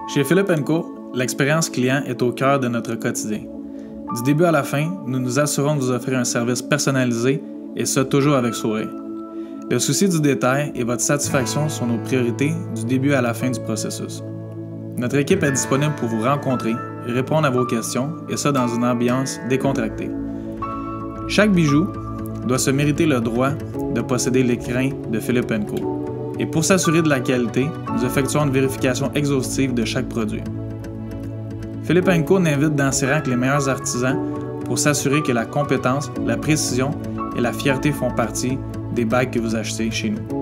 Chez Philippe & Co, l'expérience client est au cœur de notre quotidien. Du début à la fin, nous nous assurons de vous offrir un service personnalisé et ça toujours avec sourire. Le souci du détail et votre satisfaction sont nos priorités du début à la fin du processus. Notre équipe est disponible pour vous rencontrer et répondre à vos questions, et ça dans une ambiance décontractée. Chaque bijou doit se mériter le droit de posséder l'écrin de Philippe & Co. Et pour s'assurer de la qualité, nous effectuons une vérification exhaustive de chaque produit. Philippe & Co n'invite dans ses rangs que les meilleurs artisans pour s'assurer que la compétence, la précision et la fierté font partie des bagues que vous achetez chez nous.